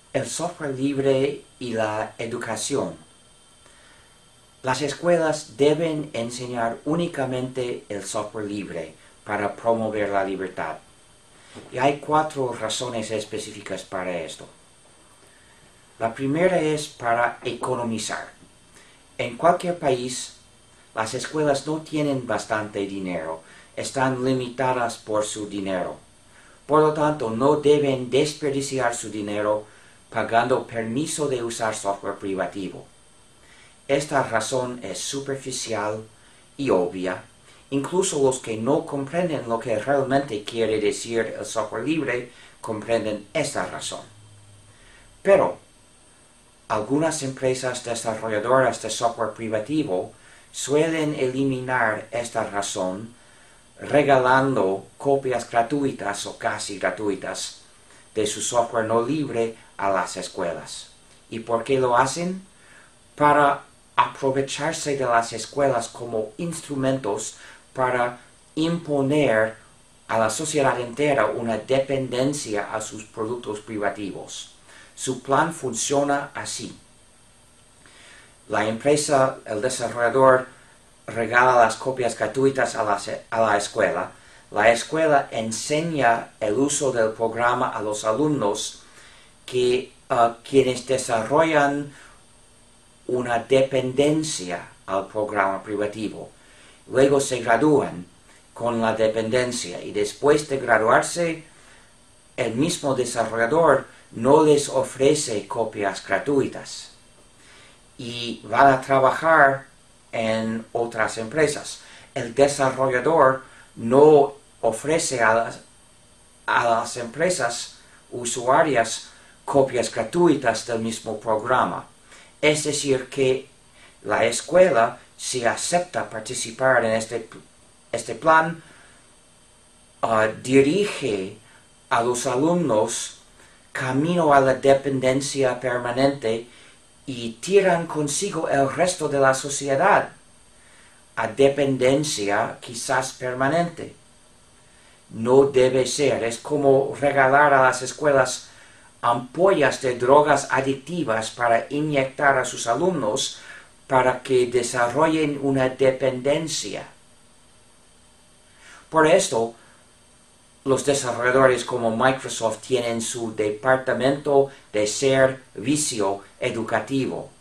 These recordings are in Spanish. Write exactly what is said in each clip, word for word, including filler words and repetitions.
El software libre y la educación. Las escuelas deben enseñar únicamente el software libre para promover la libertad. Y hay cuatro razones específicas para esto. La primera es para economizar. En cualquier país, las escuelas no tienen bastante dinero, están limitadas por su dinero. Por lo tanto, no deben desperdiciar su dinero pagando permiso de usar software privativo. Esta razón es superficial y obvia. Incluso los que no comprenden lo que realmente quiere decir el software libre comprenden esta razón. Pero algunas empresas desarrolladoras de software privativo suelen eliminar esta razón regalando copias gratuitas o casi gratuitas de su software no libre a las escuelas. ¿Y por qué lo hacen? Para aprovecharse de las escuelas como instrumentos para imponer a la sociedad entera una dependencia a sus productos privativos. Su plan funciona así. La empresa, el desarrollador, regala las copias gratuitas a la, a la escuela. La escuela enseña el uso del programa a los alumnos que uh, quienes desarrollan una dependencia al programa privativo. Luego se gradúan con la dependencia y después de graduarse, el mismo desarrollador no les ofrece copias gratuitas y van a trabajar en otras empresas. El desarrollador no ofrece a las, a las empresas usuarias copias gratuitas del mismo programa. Es decir, que la escuela, si acepta participar en este, este plan, uh, dirige a los alumnos camino a la dependencia permanente y tiran consigo el resto de la sociedad a dependencia quizás permanente. No debe ser, es como regalar a las escuelas ampollas de drogas adictivas para inyectar a sus alumnos para que desarrollen una dependencia. Por esto, los desarrolladores como Microsoft tienen su departamento de servicio educativo.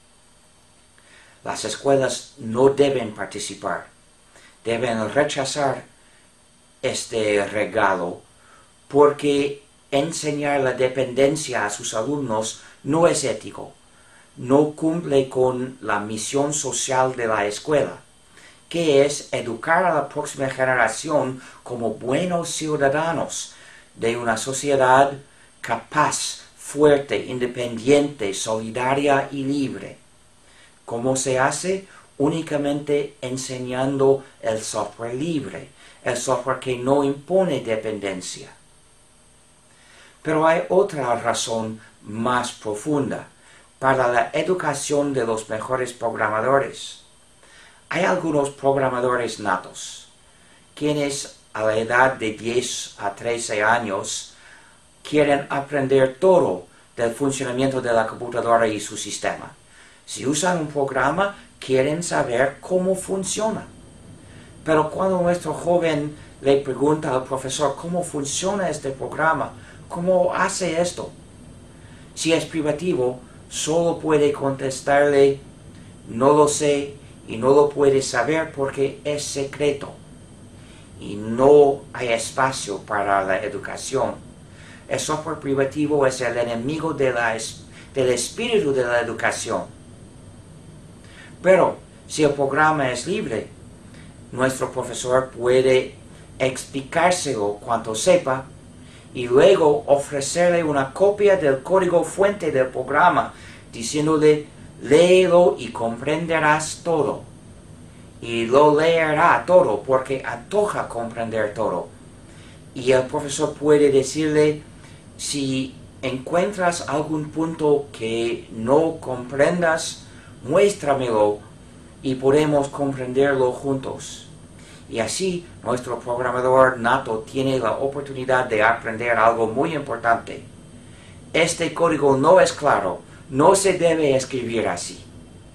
Las escuelas no deben participar, deben rechazar este regalo porque enseñar la dependencia a sus alumnos no es ético, no cumple con la misión social de la escuela, que es educar a la próxima generación como buenos ciudadanos de una sociedad capaz, fuerte, independiente, solidaria y libre. ¿Cómo se hace? Únicamente enseñando el software libre, el software que no impone dependencia. Pero hay otra razón más profunda para la educación de los mejores programadores. Hay algunos programadores natos, quienes a la edad de diez a trece años quieren aprender todo del funcionamiento de la computadora y su sistema. Si usan un programa, quieren saber cómo funciona. Pero cuando nuestro joven le pregunta al profesor cómo funciona este programa, ¿cómo hace esto? Si es privativo, solo puede contestarle, no lo sé y no lo puede saber porque es secreto. Y no hay espacio para la educación. El software privativo es el enemigo de la, del espíritu de la educación. Pero si el programa es libre, nuestro profesor puede explicárselo cuanto sepa y luego ofrecerle una copia del código fuente del programa, diciéndole, léelo y comprenderás todo. Y lo leerá todo porque antoja comprender todo. Y el profesor puede decirle, si encuentras algún punto que no comprendas, muéstramelo y podemos comprenderlo juntos. Y así nuestro programador nato tiene la oportunidad de aprender algo muy importante. este código no es claro, no se debe escribir así.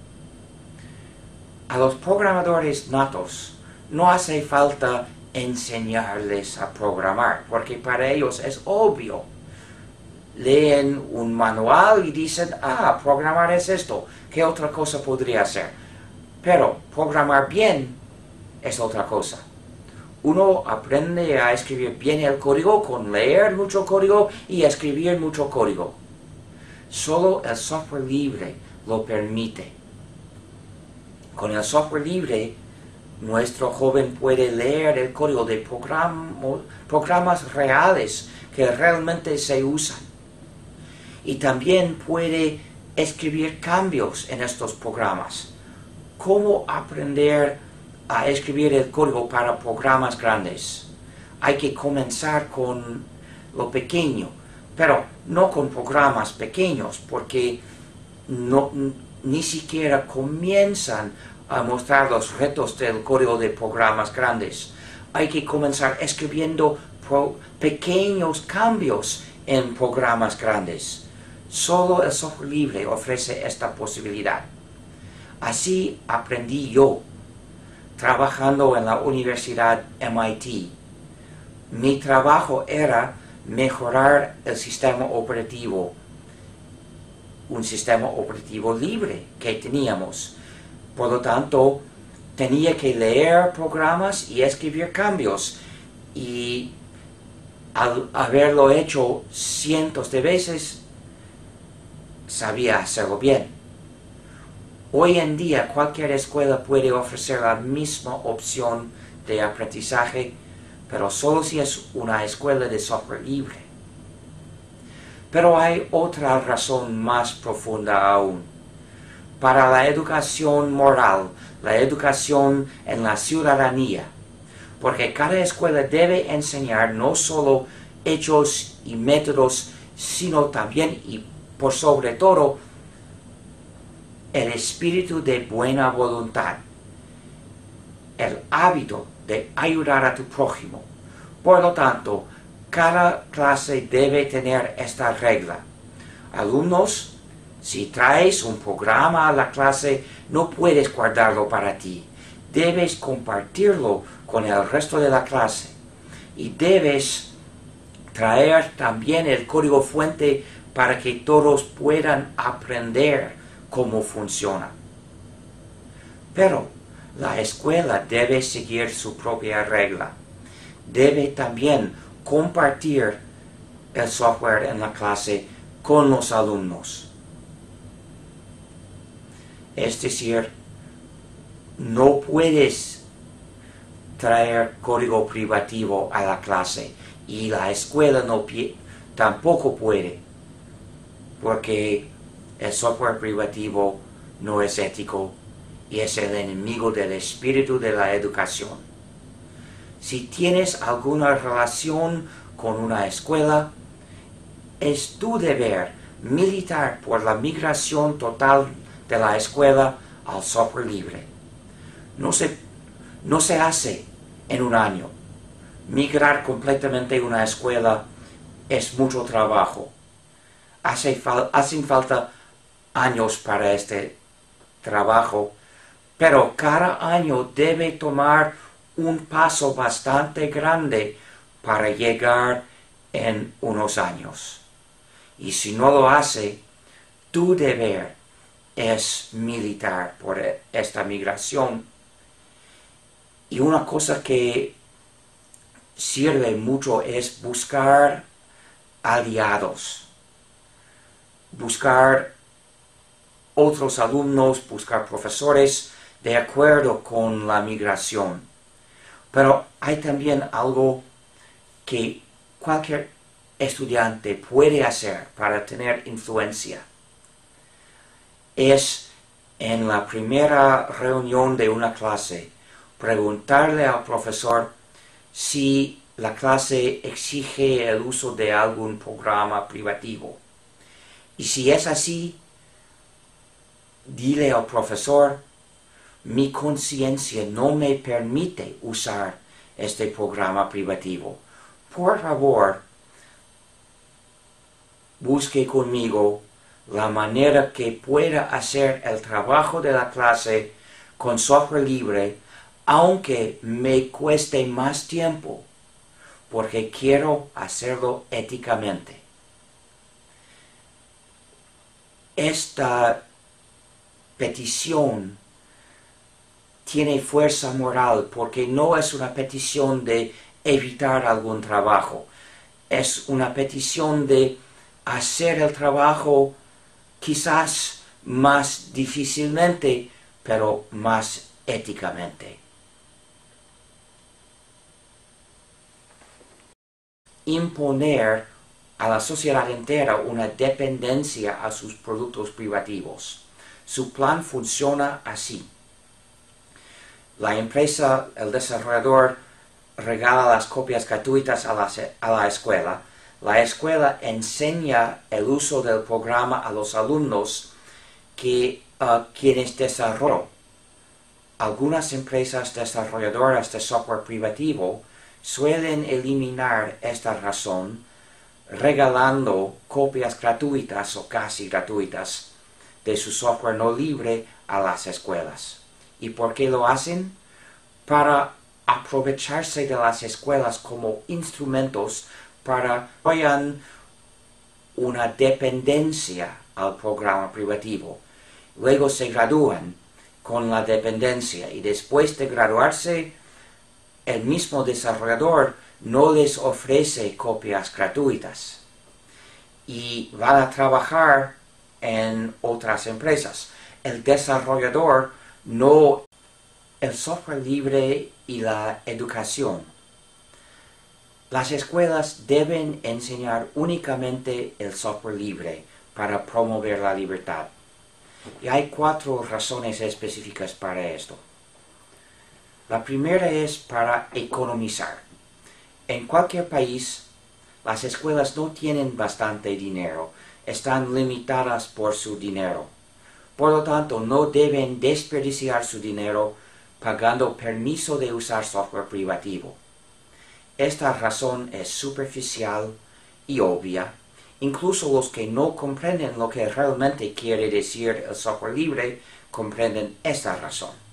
A los programadores natos no hace falta enseñarles a programar, porque para ellos es obvio. Leen un manual y dicen, ah, programar es esto, ¿qué otra cosa podría ser? Pero programar bien es otra cosa. Uno aprende a escribir bien el código con leer mucho código y escribir mucho código. Solo el software libre lo permite. Con el software libre, nuestro joven puede leer el código de programo, programas reales que realmente se usan. Y también puede escribir cambios en estos programas. ¿Cómo aprender a escribir el código para programas grandes? Hay que comenzar con lo pequeño, pero no con programas pequeños, porque no, ni siquiera comienzan a mostrar los retos del código de programas grandes. Hay que comenzar escribiendo pro, pequeños cambios en programas grandes. Solo el software libre ofrece esta posibilidad. Así aprendí yo, trabajando en la Universidad M I T. Mi trabajo era mejorar el sistema operativo, un sistema operativo libre que teníamos. Por lo tanto, tenía que leer programas y escribir cambios. Y al haberlo hecho cientos de veces, sabía hacerlo bien. Hoy en día cualquier escuela puede ofrecer la misma opción de aprendizaje, pero solo si es una escuela de software libre. Pero hay otra razón más profunda aún. Para la educación moral, la educación en la ciudadanía, porque cada escuela debe enseñar no solo hechos y métodos, sino también y por sobre todo el espíritu de buena voluntad, el hábito de ayudar a tu prójimo. Por lo tanto, cada clase debe tener esta regla. Alumnos, si traes un programa a la clase, no puedes guardarlo para ti. Debes compartirlo con el resto de la clase. Y debes traer también el código fuente para que todos puedan aprender cómo funciona. Pero la escuela debe seguir su propia regla. Debe también compartir el software en la clase con los alumnos. Es decir, no puedes traer código privativo a la clase y la escuela no tampoco puede, porque el software privativo no es ético y es el enemigo del espíritu de la educación. Si tienes alguna relación con una escuela, es tu deber militar por la migración total de la escuela al software libre. No se, no se hace en un año. Migrar completamente una escuela es mucho trabajo. Hace fal, hacen falta años para este trabajo, pero cada año debe tomar un paso bastante grande para llegar en unos años. Y si no lo hace, tu deber es militar por esta migración. Y una cosa que sirve mucho es buscar aliados, buscar otros alumnos, buscar profesores de acuerdo con la migración. Pero hay también algo que cualquier estudiante puede hacer para tener influencia. Es en la primera reunión de una clase preguntarle al profesor si la clase exige el uso de algún programa privativo. Y si es así, dile al profesor: mi conciencia no me permite usar este programa privativo. Por favor, busque conmigo la manera que pueda hacer el trabajo de la clase con software libre, aunque me cueste más tiempo, porque quiero hacerlo éticamente. Esta petición tiene fuerza moral porque no es una petición de evitar algún trabajo, es una petición de hacer el trabajo quizás más difícilmente, pero más éticamente. Imponer a la sociedad entera una dependencia a sus productos privativos. Su plan funciona así. La empresa, el desarrollador, regala las copias gratuitas a la, a la escuela. La escuela enseña el uso del programa a los alumnos que uh, quienes desarrollan. Algunas empresas desarrolladoras de software privativo suelen eliminar esta razón regalando copias gratuitas o casi gratuitas de su software no libre a las escuelas. ¿Y por qué lo hacen? Para aprovecharse de las escuelas como instrumentos para crear una dependencia al programa privativo. Luego se gradúan con la dependencia y después de graduarse, el mismo desarrollador no les ofrece copias gratuitas y van a trabajar en otras empresas. El desarrollador no... El software libre y la educación. Las escuelas deben enseñar únicamente el software libre para promover la libertad. Y hay cuatro razones específicas para esto. La primera es para economizar. En cualquier país, las escuelas no tienen bastante dinero, están limitadas por su dinero. Por lo tanto, no deben desperdiciar su dinero pagando permiso de usar software privativo. Esta razón es superficial y obvia. Incluso los que no comprenden lo que realmente quiere decir el software libre comprenden esta razón.